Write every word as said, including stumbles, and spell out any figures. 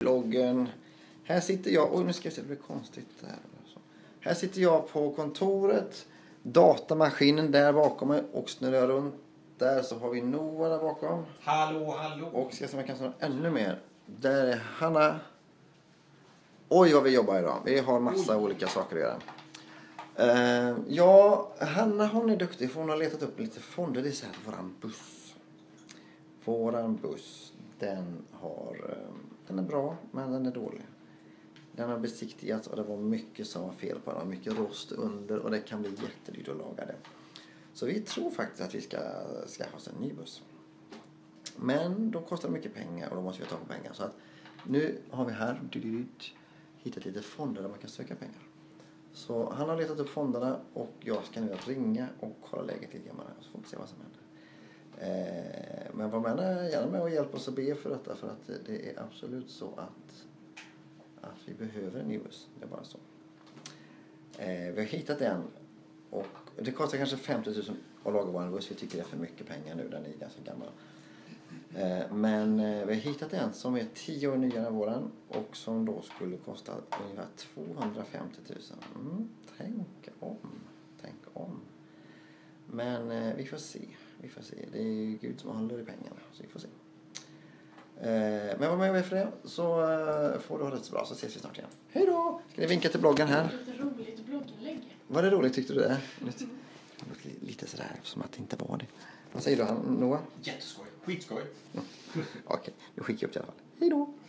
bloggen. Här sitter jag, oj nu ska jag se, det blir konstigt där. Här sitter jag på kontoret, datamaskinen där bakom mig och snurrar runt. Där så har vi Noah där bakom. Hallå, hallå. Och ska se om jag kan snurra ännu mer. Där är Hanna. Oj vad vi jobbar idag. Vi har massa oj. olika saker att göra. Uh, ja, Hanna hon är duktig för hon har letat upp lite fonder. Det är så här, våran buss. Våran buss, den har, uh, den är bra men den är dålig. Den har besiktigats och det var mycket som var fel på den. Mycket rost under och det kan bli jättedyrt att laga det. Så vi tror faktiskt att vi ska skaffa oss en ny buss. Men då kostar det mycket pengar och då måste vi ta på pengar. Så att nu har vi här hittat lite fonder där man kan söka pengar. Så han har letat upp fonderna och jag ska nu ringa och kolla läget lite grann. Så får vi se vad som händer. Eh, men var med gärna med och hjälp oss att be för detta. För att det är absolut så att, att vi behöver en ny buss. Det är bara så. Eh, vi har hittat en. Och det kostar kanske femtio tusen att laga vår buss. Vi tycker det är för mycket pengar nu. Den är ganska gammal. Eh, men eh, vi har hittat en som är tio år nyare än våran. Och som då skulle kosta ungefär tvåhundrafemtio tusen. Mm, tänk om. Tänk om. Men eh, vi får se. Vi får se. Det är ju Gud som håller i pengarna. Så vi får se. Eh, men var med mig för det. Så eh, får du ha det så bra. Så ses vi snart igen. Hej då! Ska ni vinka till bloggen här? Det är roligt blogginlägg. Var det roligt tyckte du det? Lite, lite sådär som att det inte var det. Vad säger du Noah? Jätteskoj. Skitskoj. Okej, nu skickar jag upp det i alla fall. Hej då!